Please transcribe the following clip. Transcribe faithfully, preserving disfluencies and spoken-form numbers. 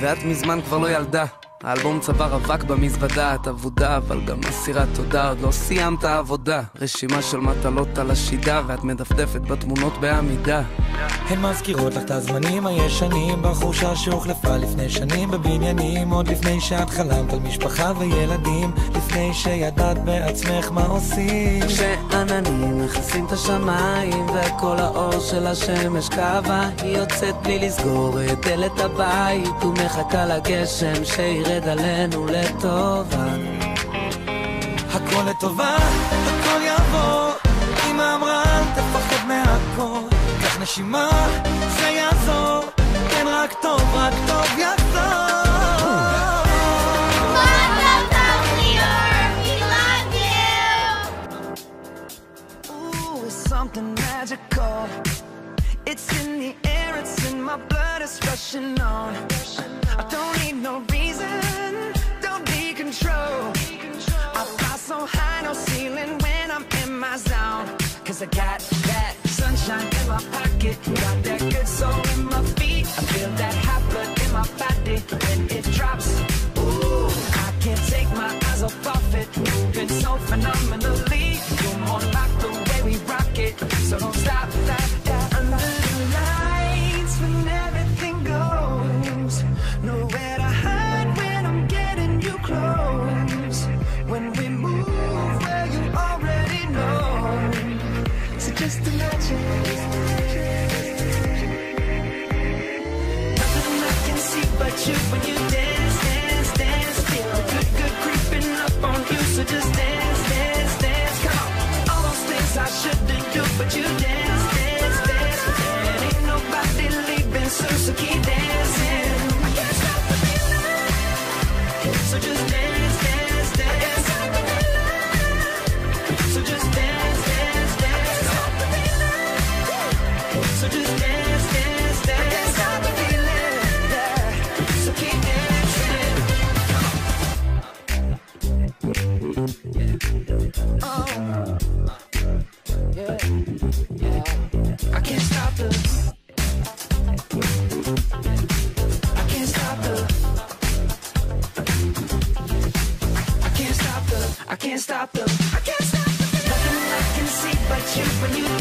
ואת מזמן כבר לא ילדה. האלבום צוואר אבק במזוודה, את עבודה אבל גם מסירת תודה. עוד לא סיימת עבודה, רשימה של מטלות על השידה, ואת מדפדפת בתמונות בעמידה. הן מזכירות לך את הזמנים הישנים, בחורשה שהוחלפה לפני שנים בבניינים, עוד לפני שאת חלמת על משפחה וילדים, לפני שידעת בעצמך מה עושים. כשעננים מכסים את השמיים וכל האור של השמש קבע, היא יוצאת בלי לסגור את דלת הבית ומחכה לגשם שירד עלינו לטובה. הכל לטובה, הכל יעבור, אמא אמרה אל תפחד מהכל, קח נשימה, זה יעזור, כן רק טוב, רק טוב יחזור. Something magical, it's in the air, it's in my blood, it's rushing on. I don't need no reason, don't need control. I fly so high, no ceiling when I'm in my zone. Cause I got that sunshine in my pocket, got that good soul in my feet. I feel that hot blood in my body when it drops. Ooh, I can't take my eyes off of it, moving so phenomenally. You're more like the way we rock it, so don't stop that, that. Under the lights when everything goes, nowhere to hide when I'm getting you close. When we move where you already know, so just imagine. Nothing I can see but you when you dance, dance, dance. Feel good, good creeping up on you, so just dance, dance, dance. Come on, all those things I shouldn't do, but you dance, dance, dance. And ain't nobody leaving soon, so keep dancing. I can't stop the feeling, so just dance, dance, dance. So just dance, dance, dance. So just dance, dance, dance. I can't stop the feeling, yeah. So keep dancing. Oh, yeah, yeah. I can't stop the. I can't stop the. I can't stop the. I can't stop the. I can't stop the. Nothing I can see but you when you